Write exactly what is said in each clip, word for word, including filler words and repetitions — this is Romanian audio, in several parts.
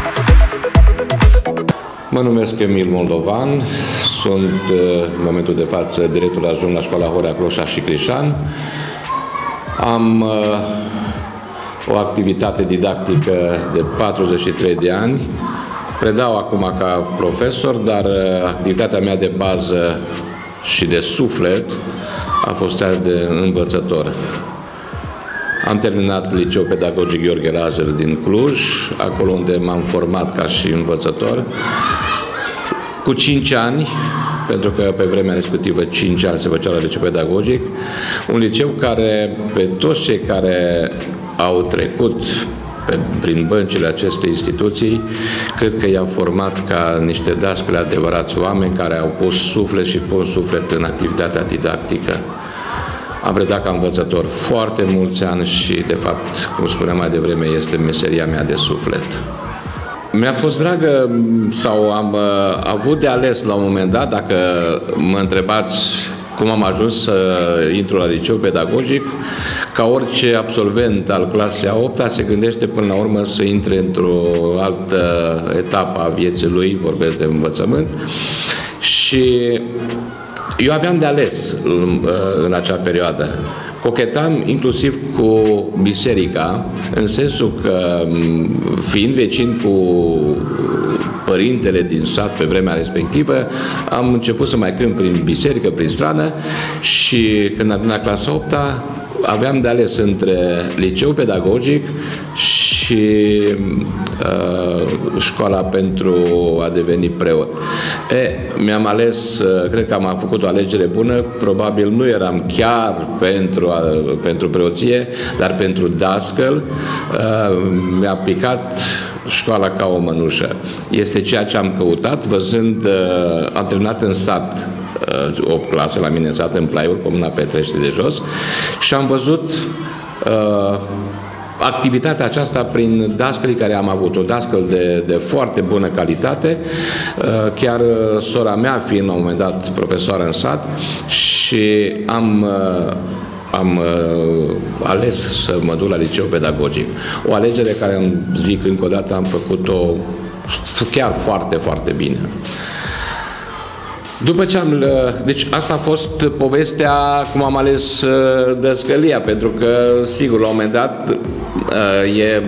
Mă numesc Emil Moldovan, sunt în momentul de față director adjunct la Școala Horea Cloșa și Crișan. Am o activitate didactică de patruzeci și trei de ani. Predau acum ca profesor, dar activitatea mea de bază și de suflet a fost cea de învățător. Am terminat Liceul Pedagogic Gheorghe Rajer din Cluj, acolo unde m-am format ca și învățător. Cu cinci ani, pentru că pe vremea respectivă cinci ani se făceau la liceu pedagogic, un liceu care, pe toți cei care au trecut pe, prin băncile acestei instituții, cred că i-au format ca niște dascăli adevărați, oameni care au pus suflet și pun suflet în activitatea didactică. Am predat ca învățător foarte mulți ani și, de fapt, cum spuneam mai devreme, este meseria mea de suflet. Mi-a fost dragă sau am uh, avut de ales la un moment dat, dacă mă întrebați cum am ajuns să intru la liceu pedagogic, ca orice absolvent al clasei a opta se gândește până la urmă să intre într-o altă etapă a vieții lui, vorbesc de învățământ, și eu aveam de ales în acea perioadă. Cochetam inclusiv cu biserica, în sensul că, fiind vecin cu părintele din sat pe vremea respectivă, am început să mai cânt prin biserică, prin strană, și când am venit la clasa a opta, aveam de ales între liceu pedagogic și uh, școala pentru a deveni preot. E, mi-am ales, uh, cred că am făcut o alegere bună, probabil nu eram chiar pentru, uh, pentru preoție, dar pentru dascăl. Uh, mi-a picat școala ca o mănușă. Este ceea ce am căutat, văzând, uh, am terminat în sat opt clase la mine în sat, în Plaiul, comuna Petrește de Jos, și am văzut uh, activitatea aceasta prin dascălii care am avut, o dascăl de, de foarte bună calitate, uh, chiar uh, sora mea fiind la un moment dat profesoară în sat, și am uh, am uh, ales să mă duc la liceu pedagogic. O alegere care, îmi zic încă o dată, am făcut-o chiar foarte, foarte bine. După ce am... Deci asta a fost povestea cum am ales dăscălia, pentru că, sigur, la un moment dat e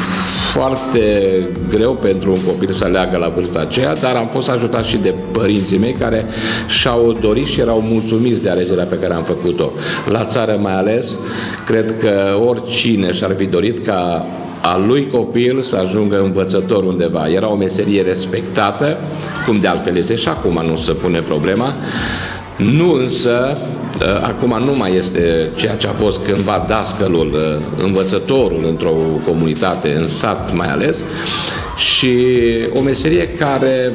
foarte greu pentru un copil să aleagă la vârsta aceea, dar am fost ajutat și de părinții mei care și-au dorit și erau mulțumiți de alegerea pe care am făcut-o. La țară mai ales, cred că oricine și-ar fi dorit ca a lui copil să ajungă învățător undeva. Era o meserie respectată, cum de altfel este și acum, nu se pune problema. Nu însă, acum nu mai este ceea ce a fost cândva dascălul, învățătorul într-o comunitate, în sat mai ales, și o meserie care,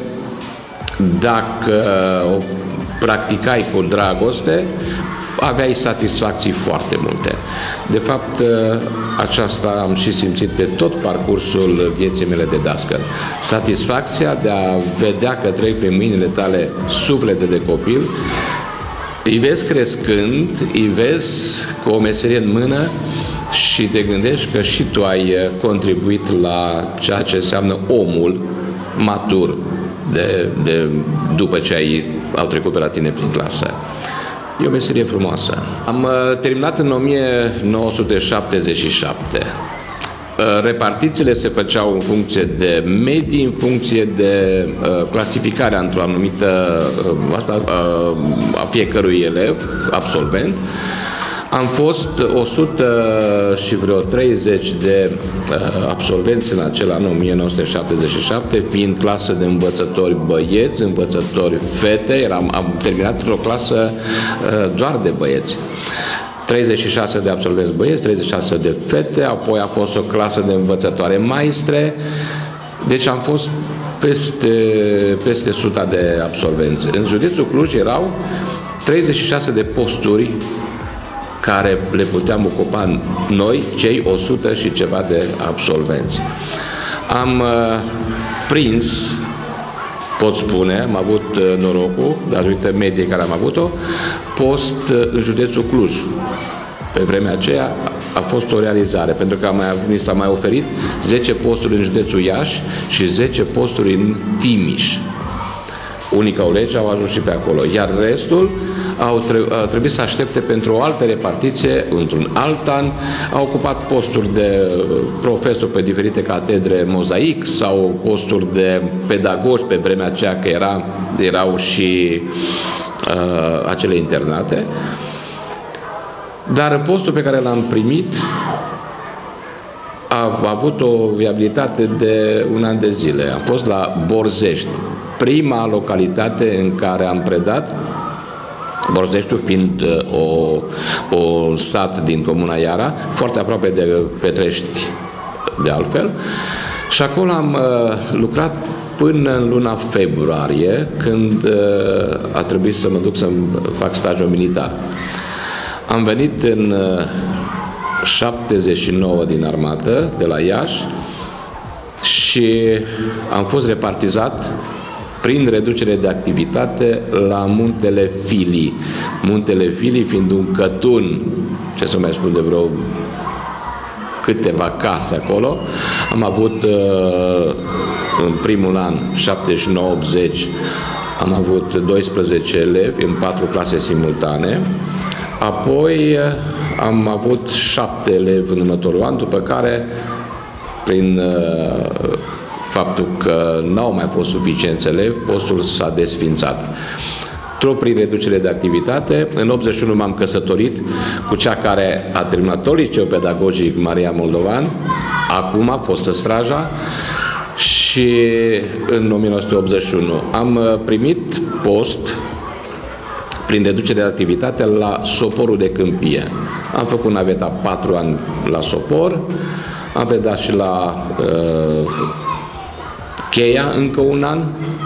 dacă o practicai cu dragoste, aveai satisfacții foarte multe. De fapt, aceasta am și simțit pe tot parcursul vieții mele de dascăl. Satisfacția de a vedea că trec pe mâinile tale suflete de copil, îi vezi crescând, îi vezi cu o meserie în mână și te gândești că și tu ai contribuit la ceea ce înseamnă omul matur de, de, după ce ai, au trecut pe la tine prin clasă. E o meserie frumoasă. Am uh, terminat în o mie nouă sute șaptezeci și șapte. Uh, repartițiile se făceau în funcție de medii, în funcție de uh, clasificarea într-o anumită uh, asta, uh, a fiecărui elev, absolvent. Am fost o sută și vreo treizeci de uh, absolvenți în acel an, o mie nouă sute șaptezeci și șapte, fiind clasă de învățători băieți, învățători fete. Eram, am terminat într-o clasă uh, doar de băieți. treizeci și șase de absolvenți băieți, treizeci și șase de fete, apoi a fost o clasă de învățătoare maestre. Deci am fost peste, peste suta de absolvenți. În județul Cluj erau treizeci și șase de posturi care le puteam ocupa noi, cei o sută și ceva de absolvenți. Am uh, prins, pot spune, am avut uh, norocul, datorită mediei care am avut-o, post uh, în județul Cluj. Pe vremea aceea a fost o realizare, pentru că mai, mi s-a mai oferit zece posturi în județul Iași și zece posturi în Timiș. Unii colegi au ajuns și pe acolo, iar restul au trebuit să aștepte pentru o altă repartiție într-un alt an, au ocupat posturi de profesor pe diferite catedre mozaic sau posturi de pedagogi pe vremea aceea, că era, erau și uh, acele internate. Dar postul pe care l-am primit a, a avut o viabilitate de un an de zile. Am fost la Borzești, prima localitate în care am predat, Borzeștiul fiind o, o sat din comuna Iara, foarte aproape de Petrești de altfel, și acolo am uh, lucrat până în luna februarie, când uh, a trebuit să mă duc să fac stagiul militar. Am venit în uh, șaptezeci și nouă din armată, de la Iași, și am fost repartizat prin reducere de activitate la Muntele Filii. Muntele Filii fiind un cătun, ce să mai spun, de vreo câteva case acolo. Am avut în primul an, șaptezeci și nouă optzeci, am avut doisprezece elevi în patru clase simultane. Apoi am avut șapte elevi în următorul an, după care, prin faptul că n-au mai fost suficienți elevi, postul s-a desfințat. Tot prin reducere de activitate, în optzeci și unu m-am căsătorit cu cea care a terminat tot liceul pedagogic, Maria Moldovan, acum a fost în Straja, și în o mie nouă sute optzeci și unu am primit post prin reducere de activitate la Soporul de Câmpie. Am făcut naveta patru ani la Sopor, am predat și la uh, Cheia încă un an,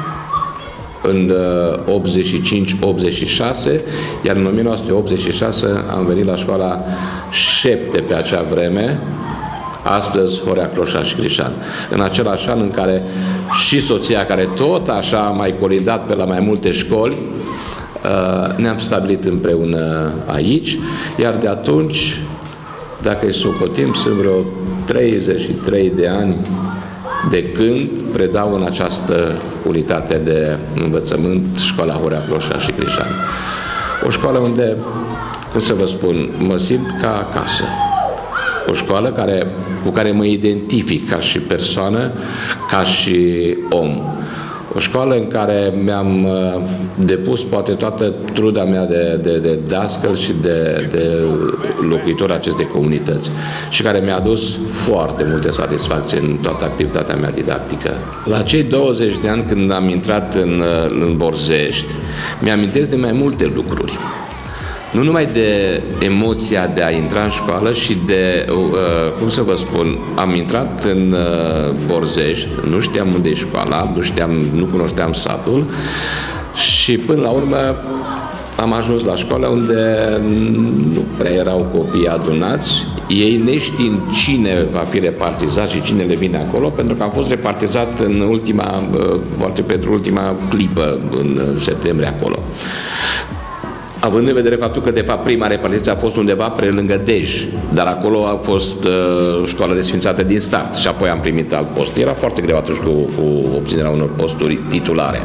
în uh, optzeci și cinci optzeci și șase, iar în o mie nouă sute optzeci și șase am venit la școala șapte pe acea vreme, astăzi Horea Cloșa și Crișan. În același an în care și soția, care tot așa a mai colindat pe la mai multe școli, ne-am stabilit împreună aici, iar de atunci, dacă îi socotim, sunt vreo treizeci și trei de ani de când predau în această unitate de învățământ, Școala Horea Cloșa și Crișan. O școală unde, cum să vă spun, mă simt ca acasă. O școală care, cu care mă identific ca și persoană, ca și om. O școală în care mi-am uh, depus poate toată truda mea de, de, de dascăl și de, de locuitor acestei comunități și care mi-a adus foarte multe satisfacții în toată activitatea mea didactică. La cei douăzeci de ani când am intrat în, în Borzești, mi-amintesc de mai multe lucruri. Nu numai de emoția de a intra în școală și de, uh, cum să vă spun, am intrat în uh, Borzești, nu știam unde e școala, nu știam, nu cunoșteam satul și până la urmă am ajuns la școală unde nu prea erau copii adunați, ei neștiind cine va fi repartizat și cine le vine acolo, pentru că am fost repartizat în ultima, poate pentru ultima clipă în septembrie acolo. Având în vedere faptul că, de fapt, prima repartiție a fost undeva pre lângă Dej, dar acolo a fost uh, școala desfințată din start și apoi am primit alt post. Era foarte greu atunci cu, cu obținerea unor posturi titulare.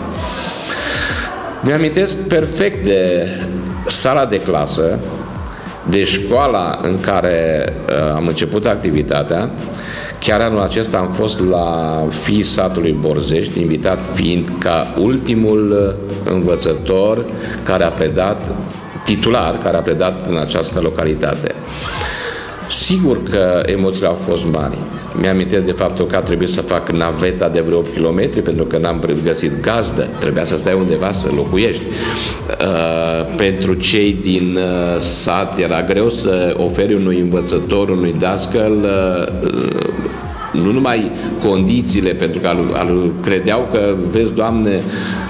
Mi-amintesc perfect de sala de clasă, de școala în care uh, am început activitatea. Chiar anul acesta am fost la Fiii Satului Borzești, invitat fiind ca ultimul învățător care a predat, titular, care a predat în această localitate. Sigur că emoțiile au fost mari. Mi-amintesc de faptul că a trebuit să fac naveta de vreo opt kilometri pentru că n-am găsit gazdă. Trebuia să stai undeva să locuiești. Uh, pentru cei din uh, sat era greu să oferi unui învățător, unui dascăl, uh, nu numai condițiile, pentru că al, al, credeau că, vezi, Doamne,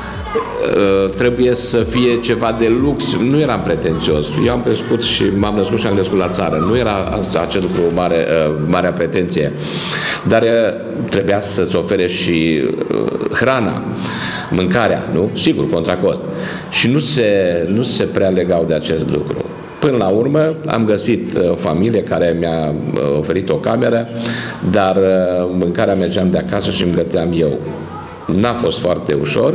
trebuie să fie ceva de lux. Nu eram pretențios. Eu am crescut și m-am născut și am crescut la țară. Nu era acel lucru mare, marea pretenție. Dar trebuia să-ți ofere și hrana, mâncarea, nu? Sigur, contra cost. Și nu se, nu se prea legau de acest lucru. Până la urmă am găsit o familie care mi-a oferit o cameră, dar mâncarea mergeam de acasă și îmi găteam eu. N-a fost foarte ușor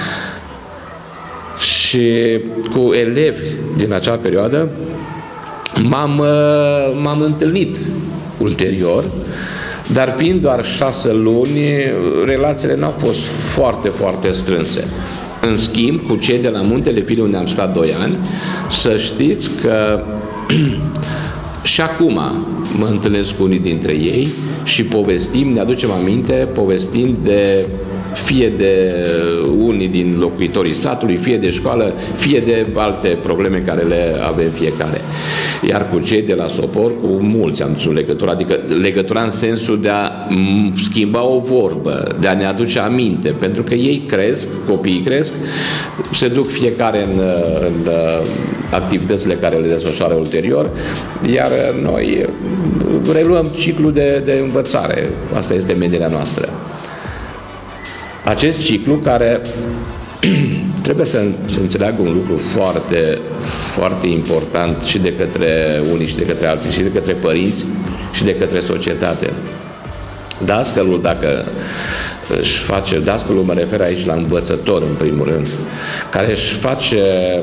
și cu elevi din acea perioadă m-am, m-am întâlnit ulterior, dar fiind doar șase luni, relațiile n-au fost foarte, foarte strânse. În schimb, cu cei de la Muntele Filii, unde am stat doi ani, să știți că și acum mă întâlnesc cu unii dintre ei și povestim, ne aducem aminte, povestim de fie de unii din locuitorii satului, fie de școală, fie de alte probleme care le avem fiecare. Iar cu cei de la Sopor, cu mulți am ținut legătura, adică legătura în sensul de a schimba o vorbă, de a ne aduce aminte, pentru că ei cresc, copiii cresc, se duc fiecare în, în activitățile care le desfășoară ulterior, iar noi reluăm ciclul de, de învățare. Asta este menirea noastră. Acest ciclu care trebuie să, să înțeleagă un lucru foarte, foarte important și de către unii și de către alții, și de către părinți și de către societate. Dascălul, dacă își face, dascălul mă refer aici la învățător în primul rând, care își face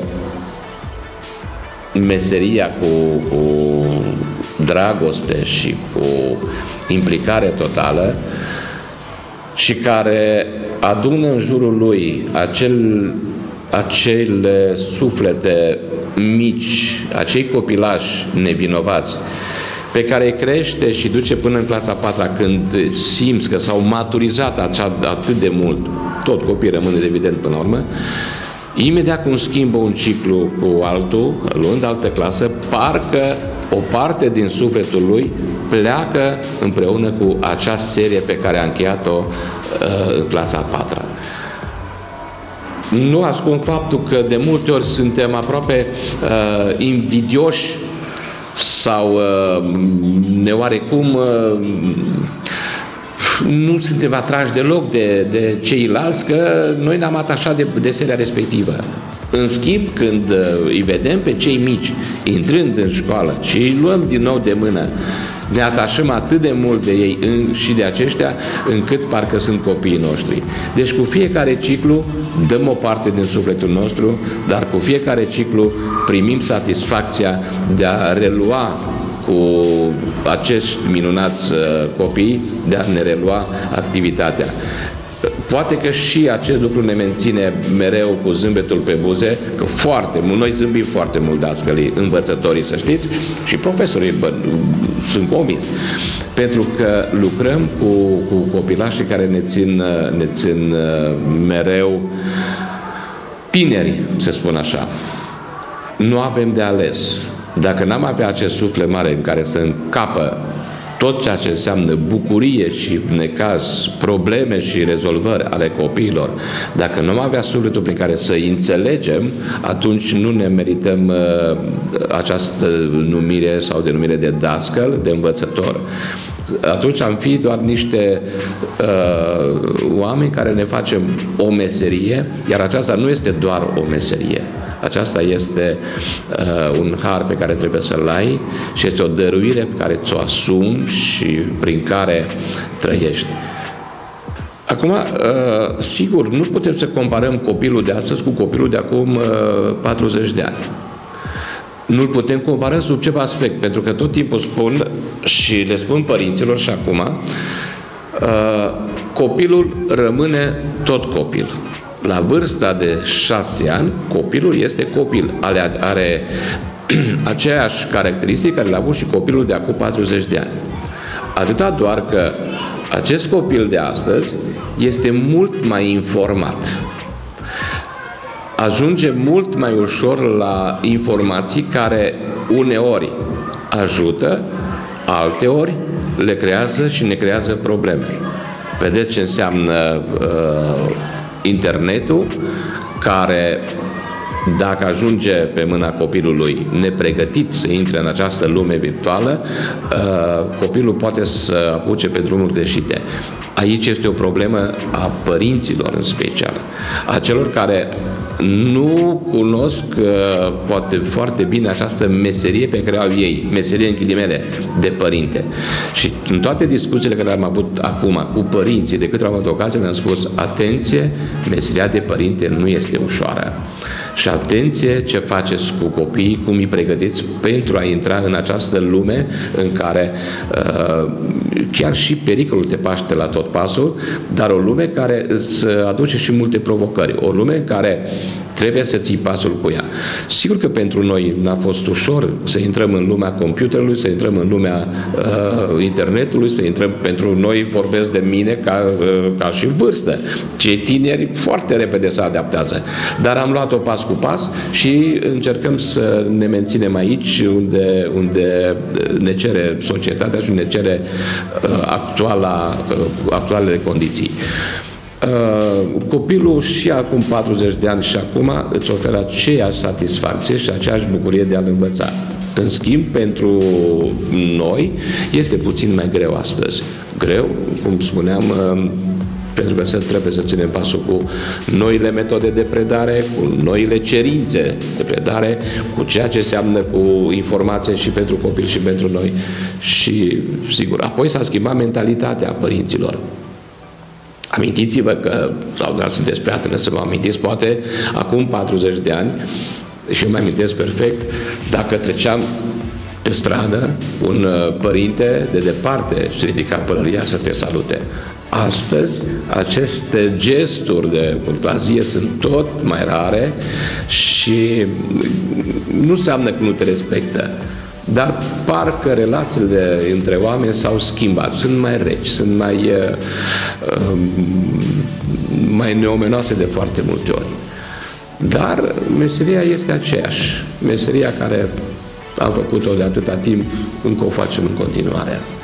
meseria cu, cu dragoste și cu implicare totală și care adună în jurul lui acel, acele suflete mici, acei copilași nevinovați, pe care îi crește și duce până în clasa a patra, când simți că s-au maturizat acea, atât de mult, tot copiii rămân evident până la urmă, imediat cum schimbă un ciclu cu altul, luând altă clasă, parcă o parte din sufletul lui pleacă împreună cu acea serie pe care a încheiat-o uh, în clasa a patra. Nu ascund faptul că de multe ori suntem aproape uh, invidioși sau uh, ne oarecum uh, nu suntem atrași deloc de, de ceilalți, că noi ne-am atașat de, de seria respectivă. În schimb, când îi vedem pe cei mici intrând în școală și îi luăm din nou de mână, ne atașăm atât de mult de ei și de aceștia, încât parcă sunt copiii noștri. Deci cu fiecare ciclu dăm o parte din sufletul nostru, dar cu fiecare ciclu primim satisfacția de a relua cu acești minunați copii, de a ne relua activitatea. Poate că și acest lucru ne menține mereu cu zâmbetul pe buze, că foarte mult, noi zâmbim foarte mult dascălii, învățătorii, să știți, și profesorii, bă, sunt convins, pentru că lucrăm cu, cu copilașii care ne țin, ne țin mereu tineri, să spun așa. Nu avem de ales. Dacă n-am avea acest suflet mare în care să încapă tot ceea ce înseamnă bucurie și necaz, probleme și rezolvări ale copiilor, dacă nu am avea sufletul prin care să înțelegem, atunci nu ne merităm uh, această numire sau denumire de dascăl, de învățător. Atunci am fi doar niște uh, oameni care ne facem o meserie, iar aceasta nu este doar o meserie. Aceasta este uh, un har pe care trebuie să-l ai și este o dăruire pe care ți-o asumi și prin care trăiești. Acum, uh, sigur, nu putem să comparăm copilul de astăzi cu copilul de acum uh, patruzeci de ani. Nu-l putem compara sub ce aspect, pentru că tot timpul spun și le spun părinților și acum, uh, copilul rămâne tot copil. La vârsta de șase ani, copilul este copil. Are, are aceeași caracteristică care l-a avut și copilul de acum patruzeci de ani. Atâta doar că acest copil de astăzi este mult mai informat. Ajunge mult mai ușor la informații care uneori ajută, alteori le creează și ne creează probleme. Vedeți ce înseamnă uh, internetul, care dacă ajunge pe mâna copilului nepregătit să intre în această lume virtuală, copilul poate să apuce pe drumuri greșite. Aici este o problemă a părinților în special, a celor care nu cunosc poate foarte bine această meserie pe care au ei, meserie în ghilimele de părinte. Și în toate discuțiile care le-am avut acum cu părinții, de câte au avut ocazie, le-am spus: atenție, meseria de părinte nu este ușoară. Și atenție ce faceți cu copiii, cum îi pregătiți pentru a intra în această lume în care uh, chiar și pericolul te paște la tot pasul, dar o lume care îți aduce și multe provocări, o lume în care trebuie să ții pasul cu ea. Sigur că pentru noi n-a fost ușor să intrăm în lumea computerului, să intrăm în lumea uh, internetului, să intrăm, pentru noi, vorbesc de mine ca, uh, ca și vârstă. Cei tineri foarte repede se adaptează. Dar am luat-o pas cu pas și încercăm să ne menținem aici unde, unde ne cere societatea și unde ne cere uh, actuala, uh, actualele condiții. Uh, copilul și acum patruzeci de ani și acum îți oferă aceeași satisfacție și aceeași bucurie de a-l învăța. În schimb, pentru noi este puțin mai greu astăzi. Greu, cum spuneam, uh, pentru că trebuie să ținem pasul cu noile metode de predare, cu noile cerințe de predare, cu ceea ce înseamnă cu informație și pentru copil și pentru noi. Și, sigur, apoi s-a schimbat mentalitatea părinților. Amintiți-vă că, sau dacă sunteți prea tânăr să vă amintiți, poate acum patruzeci de ani, și eu mă amintesc perfect, dacă treceam pe stradă, un părinte de departe își ridica pălăria să te salute. Astăzi, aceste gesturi de curtoazie sunt tot mai rare și nu înseamnă că nu te respectă, dar parcă relațiile între oameni s-au schimbat, sunt mai reci, sunt mai, uh, mai neomenoase de foarte multe ori. Dar meseria este aceeași, meseria care am făcut-o de atâta timp, încă o facem în continuare.